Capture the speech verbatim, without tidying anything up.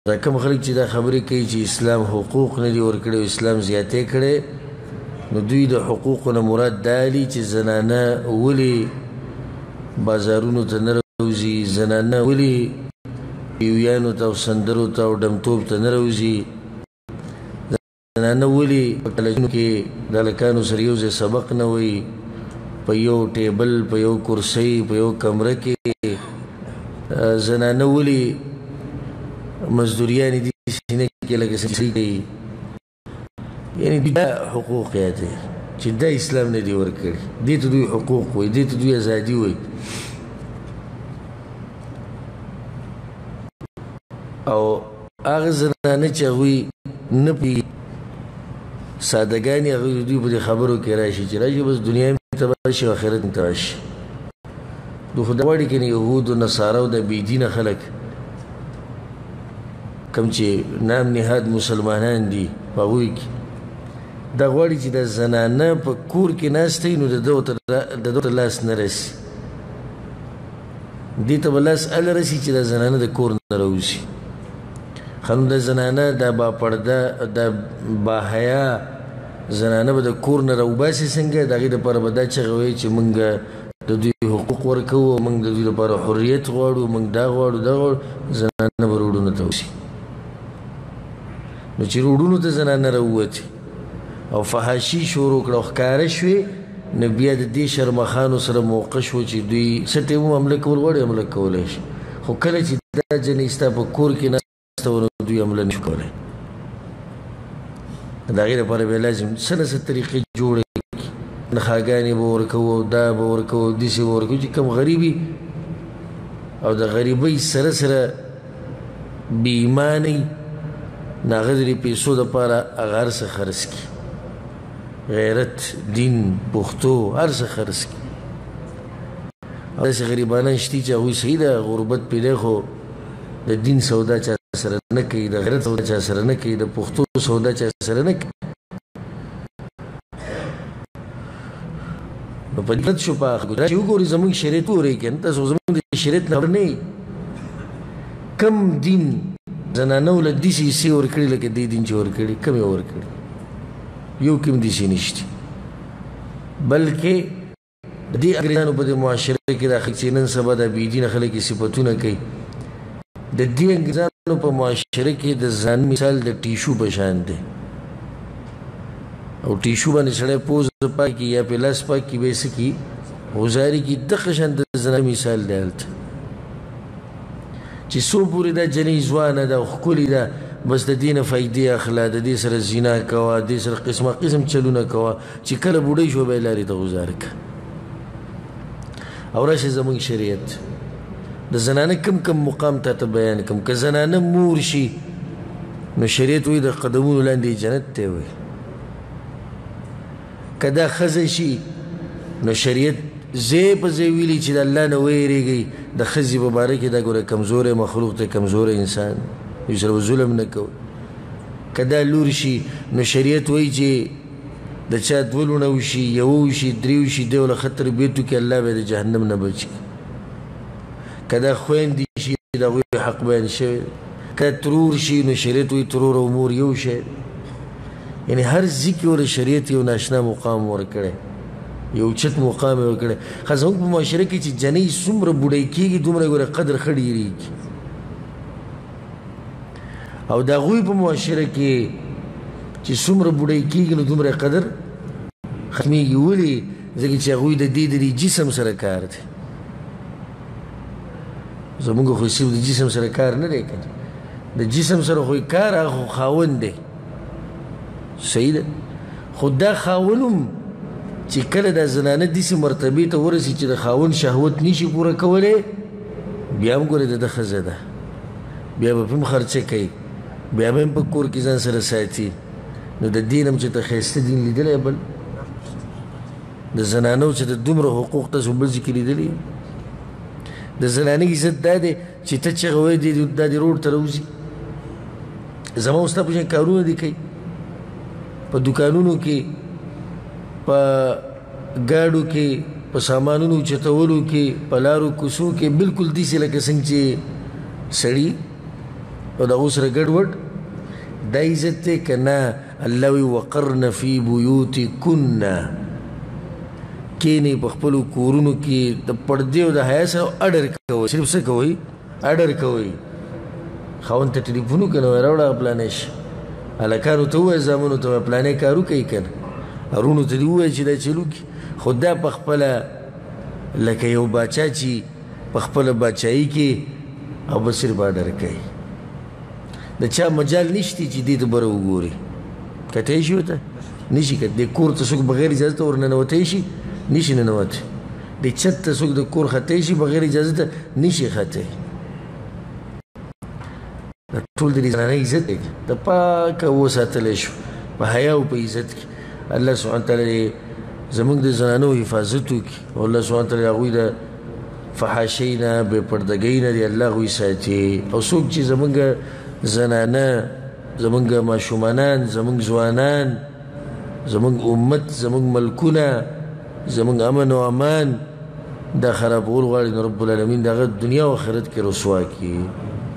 دا کم خلک چې دا خبرې کوي چې اسلام حقوق نه دي ورکړي او اسلام زیاتې کړي، نو دوی د حقوقو نه مراد دا دي چې زنانه ولې بازارونو ته نه راوځي، زنانه ولې ویانو ته او سندرو ته او ډمتوب ته نه راوځي، زنانه ولې په کالجونو کې د هلکانو سره یو ځای سبق نه وایي، په یو ټیبل په یو کرسۍ په یو کمره کې، زنانه ولې مزدوریانې دي سینه کې لکه سړي کوي. یعنې دا حقوق یاد دی چې دا اسلام نه دي ورکړي، دې ته دوی حقوق وایي، دې ته دوی ازادي وایي. او هغه زنانه چې هغوی نه پوهېږي سادهګانې هغوی د دوی په دې خبرو کې راشي چې راشي بس دنیا هم تباه شي او آخرت هم تباه شي. دوی خو دا غواړي که نه یهود و نصاره او د بېدینه خلک کوم چې نام نهاد مسلمانان دي په هغوی کې دا غواړي چې دا زنانه په کور کې ناسته وي نو د ده ته لاس نه رسي، دې ته به لاس هله رسي چې دا زنانه د کور نه راوځي. ښه نو دا زنانه دا باپرده دا باحیا زنانه به د کور نه راوباسي څنګه؟ د هغې دپاره به دا چغه وایي چې موږ د دوی حقوق ورکوو، موږ د دوی لپاره حریت غواړو، موږ دا غواړو دا غواړو. زنانه به روډونو ته وځي. نو چې روډونو ته زنانه راووتې او فحاشي شروع کړه او ښکاره شوې، نو بیا د دې شرمخانو سره موقع شو چې دوی څه ټیم هم حمله کول غواړي حمله کولی شي، خو کله چې دا جنۍ ستا په کور کې ناسته وه نو دوی حمله نه شو کولی. د هغې لپاره بیا لازم څه نه څه طریقې جوړې کړي، نخاګانې به ورکوو، دا به ورکوو، داسې به ورکوو چې کوم غریبي او د غریبۍ سره سره بې ایمانۍ نو هغه د دې پیسو دپاره هغه هر څه خرڅ کړي، غیرت، دین، پښتو هر څه خرڅ کړي. او داسې غریبانان شتي چې هغوی صحیح ده غربت پې دی خو د دین سودا چا سره نه کوي، د غیرت سودا چا سره نه کوي، د پښتو سودا چا سره نه کوي. نو په دې شو په هغه چې وګورئ زموږ شریعت وګورئ که نه تاسو زموږ د شریعت نه خبر نه یئ. کم دین زنانو له داسې حصې ورکړي لکه دې دین چې ورکړي؟ کم یې ورکړي؟ یو کوم داسې نشته. بلکې د دې انګریزانو په دې معاشره کې دا خلک چې نن سبا دا بېدینه خلک یې صفتونه کوي، د دې انګریزانو په معاشره کې د ځان مثال د ټیشو په شان دی. او ټیشو باندې سړی پوز پاکي یا پې لاس پاکي به یې څه کي غزاري کي، دغه شان د زنانه مثال دی هلته چې څو پورې دا جنۍ ځوانه ده او ښکلې ده بس د دې نه فایدې اخله، د دې سره زنا کوه، د دې سره قسمه قسم چلونه کوه، چې کله بوډۍ شوه به یې لارې ته غزاره کړه. او راشه زموږ شریعت د زنانه کم کم مقام تا ته بیان کړم. که زنانه مور شي نو شریعت وایي د قدمونو لاندې جنت دی وایي. که دا ښځه شي نو شریعت ځای په ځای ویلي چې د الله نه ویرېږئ. د ښځې په باره کې دا ګوره کمزوری مخلوق دی، کمزوری انسان، یو سره به ظلم نه کوي. که دا لور شي نو شریعت وایي چې د چا دوه لوڼه وشي، یوه وشي، درې وشي، دی وله ښه تربیت وکړي، الله به یې د جهنم نه بچ کړي. که دا خویندې شي د هغوی حق بیان شوی. که ترور شي نو شریعت وایي ترور او مور یو شی. یعنې هر ځای کې ورته شریعت یو ناشنا مقام ورکړی، یو اوچت مقام یې ورکړی. ښه زموږ په معاشره کې چې جنۍ څومره بوډۍ کېږي دومره یې ګوره قدر ښه ډېرېږي. او د هغوی په معاشره کې چې څومره بوډۍ کېږي نو دومره قدر ختمېږي. ولې؟ ځکه چې هغوی د دې د دې جسم سره کار دی. زموږ خو صرف د جسم سره کار نه دی که نه، د جسم سره خو کار هغه خو خاوند دی، صحیح ده. خو دا خاوند هم چې کله دا زنانه داسې مرتبې ته ورسي چې د خاوند شهوت نشي پوره کولی، بیا هم ګورې د ده ښځه ده، بیا به هم خرچه کوي، بیا به هم په کور کې ځان سره ساتي. نو د دین هم چې ته ښایسته دین لیدلی بل د زنانو چې د دومره حقوق تاسو بل ځای کې لیدلي؟ د زنانه عزت دا دی چې ته چغه وایې دا دې روډ ته راوځي. زما او ستا په شان کارونه دې کوي په دوکانونو کې، په ګاډو کې، په سامانونو چتولو کې، په لارو کوڅو کې، بالکل داسې لکه څنګه چې سړي او د هغو سره ګډوډ دا عزت دی که نه؟ الله وی وقرن فی بیوتکن کینې په خپلو کورونو کې د پردې او د حیا سره اډر کوئ. صرف څه کوئ؟ اډر کوئ. خاوند ته ټلیفون وکړه نو راوړه پلانې شي هلکانو ته ووایه زامنو ته وایه پلانې کار وکوي که نه ورونو ته دې ووایه چې دا چلو کړي. خو دا په خپله لکه یو باچا چې په خپله باچایي کې او به صرف اډر کوي. د چا مجال نشتی چې دې ته بره وګوري. کتی شي ورته نشي کتلی. کور ته څوک بغیر اجازته ور ننوتی شي؟ نشي ننوتی. د چت ته څوک د کور ختی شي بغیر اجازته؟ نشي ختی. د ټول د زنانه عزت دی د پاکه وساتلی شو په حیا او په عزت کې. الله سبحانه تعالی زمونږ د زنانو حفاظت وکړي او الله سبحانه تعالی هغوی د فحاشۍ نه بې پردګۍ نه دی الله هغوی ساتي. او څوک چې زمونږ زنانه زمونږ ماشومانان زمونږ ځوانان زمونږ امت زمونږ ملکونه زمونږ امن و امان دا خرابول غواړي نو رب العالمین د هغه دنیا او آخرت کې رسوا کړي.